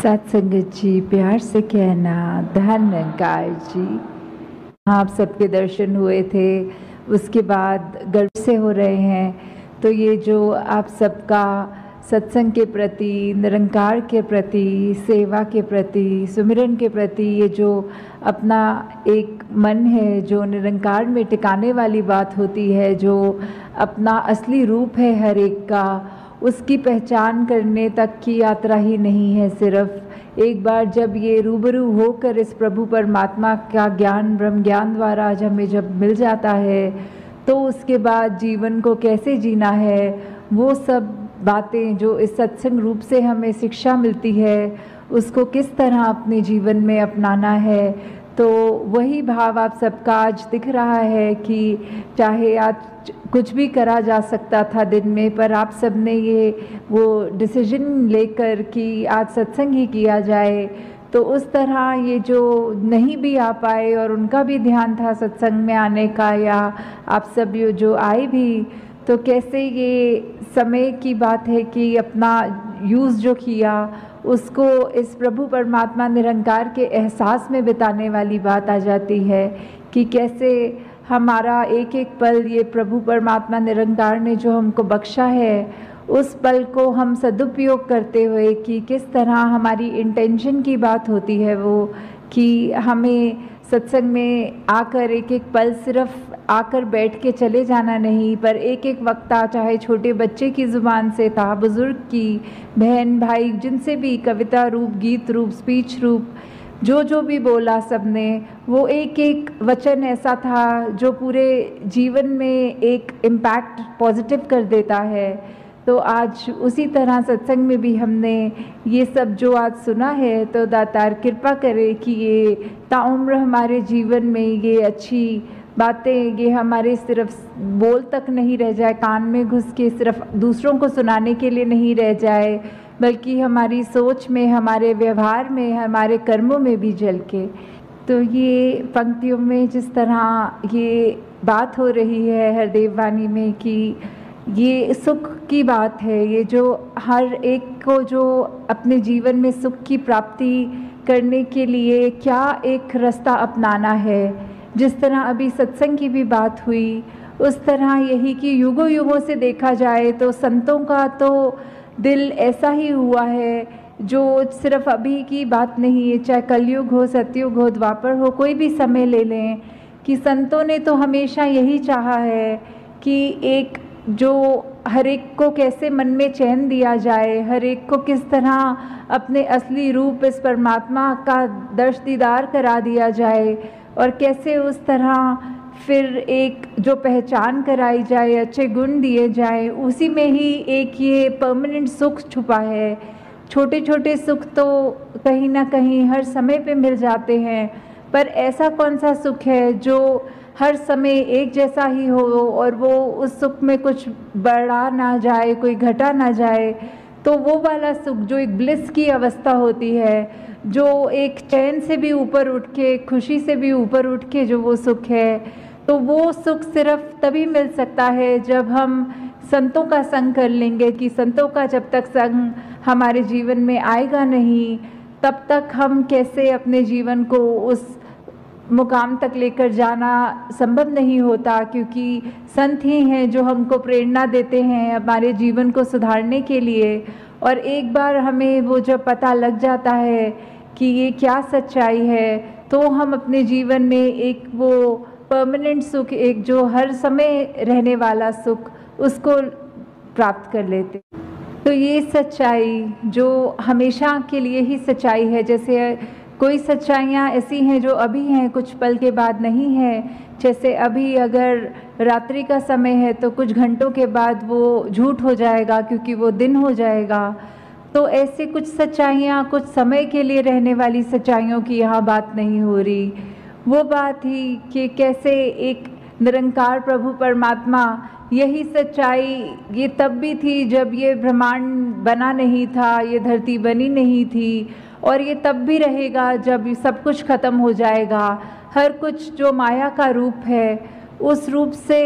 सत्संगत जी, प्यार से कहना धन निरंकार जी। आप सबके दर्शन हुए थे, उसके बाद गर्व से हो रहे हैं। तो ये जो आप सबका सत्संग के प्रति, निरंकार के प्रति, सेवा के प्रति, सुमिरन के प्रति ये जो अपना एक मन है, जो निरंकार में टिकाने वाली बात होती है, जो अपना असली रूप है हर एक का, उसकी पहचान करने तक की यात्रा ही नहीं है। सिर्फ एक बार जब ये रूबरू होकर इस प्रभु परमात्मा का ज्ञान, ब्रह्म ज्ञान द्वारा हमें जब मिल जाता है, तो उसके बाद जीवन को कैसे जीना है, वो सब बातें जो इस सत्संग रूप से हमें शिक्षा मिलती है, उसको किस तरह अपने जीवन में अपनाना है। तो वही भाव आप सबका आज दिख रहा है कि चाहे आज कुछ भी करा जा सकता था दिन में, पर आप सब ने ये वो डिसीजन लेकर कि आज सत्संग ही किया जाए। तो उस तरह ये जो नहीं भी आ पाए और उनका भी ध्यान था सत्संग में आने का, या आप सब ये जो आए भी, तो कैसे ये समय की बात है कि अपना यूज़ जो किया उसको इस प्रभु परमात्मा निरंकार के एहसास में बिताने वाली बात आ जाती है कि कैसे हमारा एक एक पल ये प्रभु परमात्मा निरंकार ने जो हमको बख्शा है, उस पल को हम सदुपयोग करते हुए कि किस तरह हमारी इंटेंशन की बात होती है वो कि हमें सत्संग में आकर एक एक पल सिर्फ आकर बैठ के चले जाना नहीं, पर एक एक वक्ता, चाहे छोटे बच्चे की ज़ुबान से था, बुज़ुर्ग की, बहन भाई, जिनसे भी कविता रूप, गीत रूप, स्पीच रूप, जो भी बोला सबने, वो एक एक वचन ऐसा था जो पूरे जीवन में एक इम्पैक्ट पॉजिटिव कर देता है। तो आज उसी तरह सत्संग में भी हमने ये सब जो आज सुना है, तो दातार कृपा करे कि ये ताउम्र हमारे जीवन में ये अच्छी बातें, ये हमारे सिर्फ बोल तक नहीं रह जाए, कान में घुस के सिर्फ दूसरों को सुनाने के लिए नहीं रह जाए, बल्कि हमारी सोच में, हमारे व्यवहार में, हमारे कर्मों में भी झल के। तो ये पंक्तियों में जिस तरह ये बात हो रही है हरदेव वाणी में कि ये सुख की बात है, ये जो हर एक को जो अपने जीवन में सुख की प्राप्ति करने के लिए क्या एक रास्ता अपनाना है, जिस तरह अभी सत्संग की भी बात हुई, उस तरह यही कि युगों युगों से देखा जाए तो संतों का तो दिल ऐसा ही हुआ है जो सिर्फ अभी की बात नहीं है, चाहे कलयुग हो, सतयुग हो, द्वापर हो, कोई भी समय ले लें, कि संतों ने तो हमेशा यही चाहा है कि एक जो हर एक को कैसे मन में चैन दिया जाए, हर एक को किस तरह अपने असली रूप इस परमात्मा का दर्श दीदार करा दिया जाए, और कैसे उस तरह फिर एक जो पहचान कराई जाए, अच्छे गुण दिए जाए, उसी में ही एक ये परमानेंट सुख छुपा है। छोटे छोटे सुख तो कहीं ना कहीं हर समय पे मिल जाते हैं, पर ऐसा कौन सा सुख है जो हर समय एक जैसा ही हो और वो उस सुख में कुछ बढ़ा ना जाए, कोई घटा ना जाए। तो वो वाला सुख जो एक ब्लिस की अवस्था होती है, जो एक चैन से भी ऊपर उठ के, खुशी से भी ऊपर उठ के जो वो सुख है, तो वो सुख सिर्फ तभी मिल सकता है जब हम संतों का संग कर लेंगे। कि संतों का जब तक संग हमारे जीवन में आएगा नहीं, तब तक हम कैसे अपने जीवन को उस मुकाम तक लेकर जाना संभव नहीं होता, क्योंकि संत ही हैं जो हमको प्रेरणा देते हैं हमारे जीवन को सुधारने के लिए। और एक बार हमें वो जब पता लग जाता है कि ये क्या सच्चाई है, तो हम अपने जीवन में एक वो परमानेंट सुख, एक जो हर समय रहने वाला सुख, उसको प्राप्त कर लेते। तो ये सच्चाई जो हमेशा के लिए ही सच्चाई है, जैसे कोई सच्चाइयाँ ऐसी हैं जो अभी हैं, कुछ पल के बाद नहीं है। जैसे अभी अगर रात्रि का समय है तो कुछ घंटों के बाद वो झूठ हो जाएगा, क्योंकि वो दिन हो जाएगा। तो ऐसे कुछ सच्चाइयाँ कुछ समय के लिए रहने वाली सच्चाइयों की यहाँ बात नहीं हो रही। वो बात ही कि कैसे एक निरंकार प्रभु परमात्मा, यही सच्चाई ये तब भी थी जब ये ब्रह्मांड बना नहीं था, ये धरती बनी नहीं थी, और ये तब भी रहेगा जब सब कुछ खत्म हो जाएगा। हर कुछ जो माया का रूप है, उस रूप से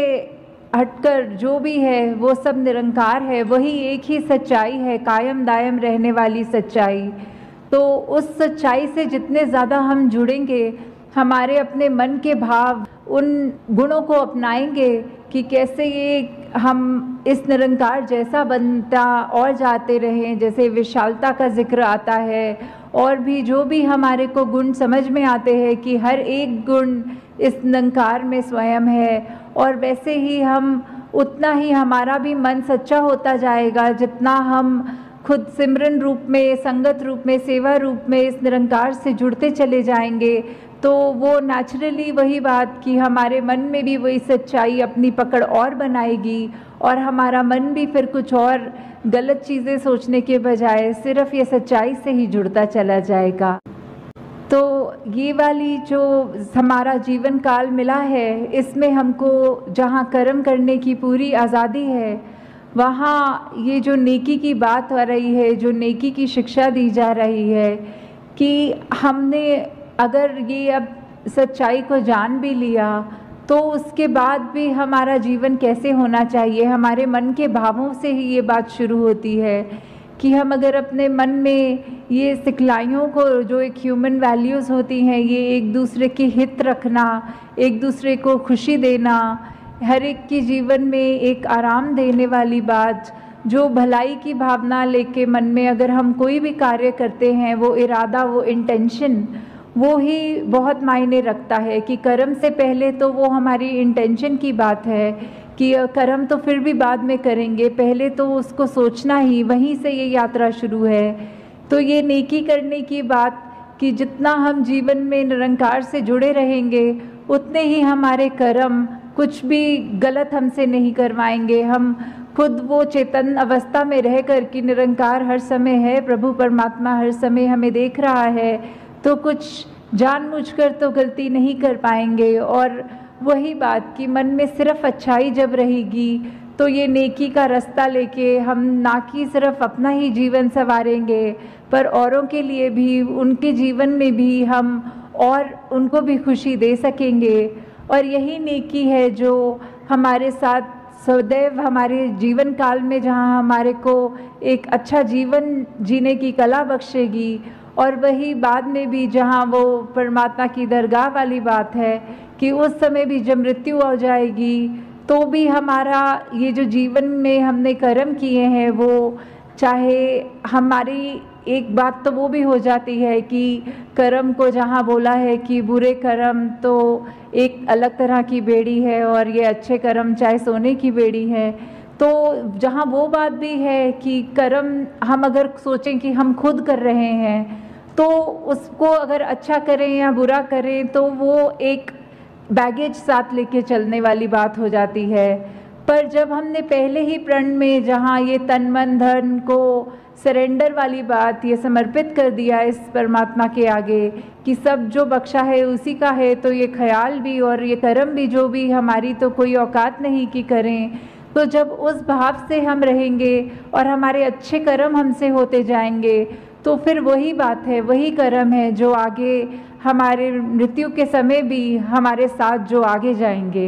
हटकर जो भी है वो सब निरंकार है, वही एक ही सच्चाई है, कायम दायम रहने वाली सच्चाई। तो उस सच्चाई से जितने ज़्यादा हम जुड़ेंगे, हमारे अपने मन के भाव उन गुणों को अपनाएंगे कि कैसे ये हम इस निरंकार जैसा बनता और जाते रहें। जैसे विशालता का जिक्र आता है और भी जो भी हमारे को गुण समझ में आते हैं कि हर एक गुण इस निरंकार में स्वयं है, और वैसे ही हम उतना ही हमारा भी मन सच्चा होता जाएगा जितना हम खुद सिमरन रूप में, संगत रूप में, सेवा रूप में इस निरंकार से जुड़ते चले जाएंगे। तो वो नेचुरली वही बात कि हमारे मन में भी वही सच्चाई अपनी पकड़ और बनाएगी, और हमारा मन भी फिर कुछ और गलत चीज़ें सोचने के बजाय सिर्फ ये सच्चाई से ही जुड़ता चला जाएगा। तो ये वाली जो हमारा जीवन काल मिला है, इसमें हमको जहाँ कर्म करने की पूरी आज़ादी है, वहाँ ये जो नेकी की बात हो रही है, जो नेकी की शिक्षा दी जा रही है कि हमने अगर ये अब सच्चाई को जान भी लिया तो उसके बाद भी हमारा जीवन कैसे होना चाहिए। हमारे मन के भावों से ही ये बात शुरू होती है कि हम अगर अपने मन में ये सिखलाइयों को, जो एक ह्यूमन वैल्यूज़ होती हैं, ये एक दूसरे के हित रखना, एक दूसरे को खुशी देना, हर एक की जीवन में एक आराम देने वाली बात, जो भलाई की भावना लेके मन में अगर हम कोई भी कार्य करते हैं, वो इरादा, वो इंटेंशन, वो ही बहुत मायने रखता है। कि कर्म से पहले तो वो हमारी इंटेंशन की बात है कि कर्म तो फिर भी बाद में करेंगे, पहले तो उसको सोचना ही, वहीं से ये यात्रा शुरू है। तो ये नेकी करने की बात कि जितना हम जीवन में निरंकार से जुड़े रहेंगे उतने ही हमारे कर्म कुछ भी गलत हमसे नहीं करवाएंगे। हम खुद वो चेतन अवस्था में रह कर कि निरंकार हर समय है, प्रभु परमात्मा हर समय हमें देख रहा है, तो कुछ जानबूझकर तो गलती नहीं कर पाएंगे। और वही बात कि मन में सिर्फ अच्छाई जब रहेगी तो ये नेकी का रास्ता लेके हम ना कि सिर्फ अपना ही जीवन संवारेंगे, पर औरों के लिए भी, उनके जीवन में भी हम और उनको भी खुशी दे सकेंगे। और यही नेकी है जो हमारे साथ सदैव हमारे जीवन काल में, जहाँ हमारे को एक अच्छा जीवन जीने की कला बख्शेगी, और वही बाद में भी जहाँ वो परमात्मा की दरगाह वाली बात है कि उस समय भी जब मृत्यु हो जाएगी तो भी हमारा ये जो जीवन में हमने कर्म किए हैं, वो चाहे हमारी एक बात तो वो भी हो जाती है कि कर्म को जहाँ बोला है कि बुरे कर्म तो एक अलग तरह की बेड़ी है और ये अच्छे कर्म चाहे सोने की बेड़ी है। तो जहाँ वो बात भी है कि कर्म हम अगर सोचें कि हम खुद कर रहे हैं तो उसको अगर अच्छा करें या बुरा करें तो वो एक बैगेज साथ लेके चलने वाली बात हो जाती है। पर जब हमने पहले ही प्रण में जहाँ ये तन मन धन को सरेंडर वाली बात, ये समर्पित कर दिया इस परमात्मा के आगे कि सब जो बख्शा है उसी का है, तो ये ख्याल भी और ये कर्म भी जो भी हमारी तो कोई औकात नहीं कि करें। तो जब उस भाव से हम रहेंगे और हमारे अच्छे कर्म हमसे होते जाएंगे तो फिर वही बात है, वही कर्म है जो आगे हमारे मृत्यु के समय भी हमारे साथ जो आगे जाएंगे।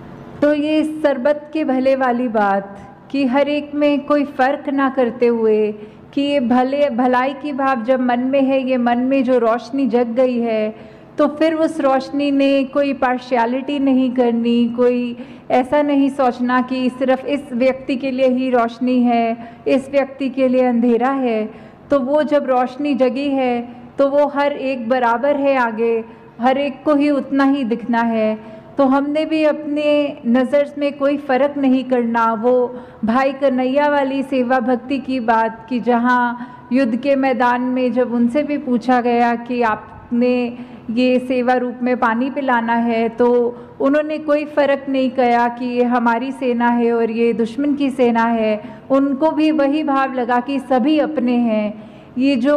तो ये सरबत के भले वाली बात कि हर एक में कोई फ़र्क ना करते हुए कि ये भलाई की भाव जब मन में है, ये मन में जो रोशनी जग गई है, तो फिर उस रोशनी ने कोई पार्शियलिटी नहीं करनी, कोई ऐसा नहीं सोचना कि सिर्फ इस व्यक्ति के लिए ही रोशनी है, इस व्यक्ति के लिए अंधेरा है। तो वो जब रोशनी जगी है तो वो हर एक बराबर है, आगे हर एक को ही उतना ही दिखना है। तो हमने भी अपने नज़र में कोई फ़र्क नहीं करना। वो भाई कन्हैया वाली सेवा भक्ति की बात कि जहाँ युद्ध के मैदान में जब उनसे भी पूछा गया कि आपने ये सेवा रूप में पानी पिलाना है, तो उन्होंने कोई फ़र्क नहीं किया कि ये हमारी सेना है और ये दुश्मन की सेना है। उनको भी वही भाव लगा कि सभी अपने हैं। ये जो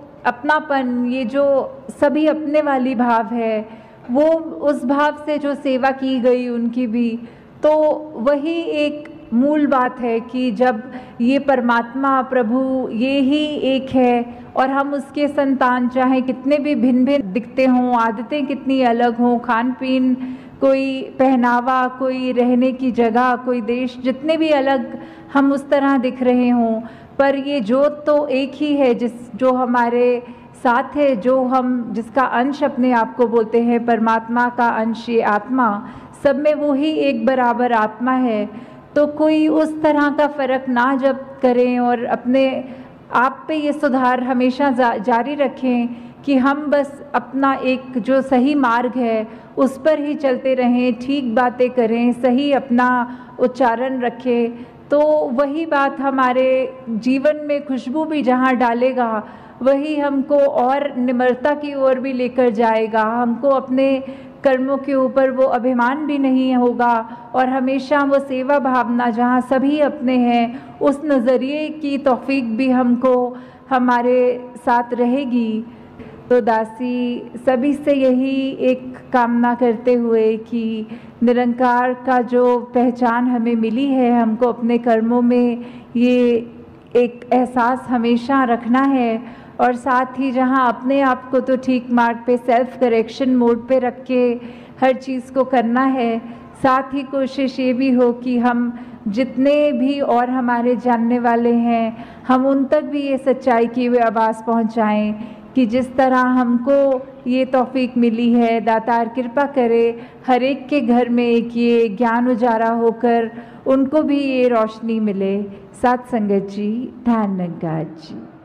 अपनापन, ये जो सभी अपने वाली भाव है, वो उस भाव से जो सेवा की गई उनकी भी, तो वही एक मूल बात है कि जब ये परमात्मा प्रभु ये ही एक है और हम उसके संतान, चाहे कितने भी भिन्न भिन्न दिखते हों, आदतें कितनी अलग हों, खान पीन, कोई पहनावा, कोई रहने की जगह, कोई देश, जितने भी अलग हम उस तरह दिख रहे हों, पर ये जोत तो एक ही है जो हमारे साथ है, जो हम जिसका अंश अपने आप को बोलते हैं, परमात्मा का अंश ये आत्मा, सब में वो ही एक बराबर आत्मा है। तो कोई उस तरह का फ़र्क ना जब करें और अपने आप पे ये सुधार हमेशा जारी रखें कि हम बस अपना एक जो सही मार्ग है उस पर ही चलते रहें, ठीक बातें करें, सही अपना उच्चारण रखें, तो वही बात हमारे जीवन में खुशबू भी जहाँ डालेगा वही हमको और निम्रता की ओर भी लेकर जाएगा। हमको अपने कर्मों के ऊपर वो अभिमान भी नहीं होगा और हमेशा वो सेवा भावना जहाँ सभी अपने हैं उस नज़रिए की तौफीक भी हमको हमारे साथ रहेगी। तो दासी सभी से यही एक कामना करते हुए कि निरंकार का जो पहचान हमें मिली है, हमको अपने कर्मों में ये एक एहसास हमेशा रखना है और साथ ही जहाँ अपने आप को तो ठीक मार्ग पे सेल्फ करेक्शन मोड पे रख के हर चीज़ को करना है, साथ ही कोशिश ये भी हो कि हम जितने भी और हमारे जानने वाले हैं हम उन तक भी ये सच्चाई की वे आवाज़ पहुँचाएँ कि जिस तरह हमको ये तौफीक मिली है, दातार कृपा करे हर एक के घर में एक ये ज्ञान उजारा होकर उनको भी ये रोशनी मिले। साथ संगत जी, धन्यवाद जी।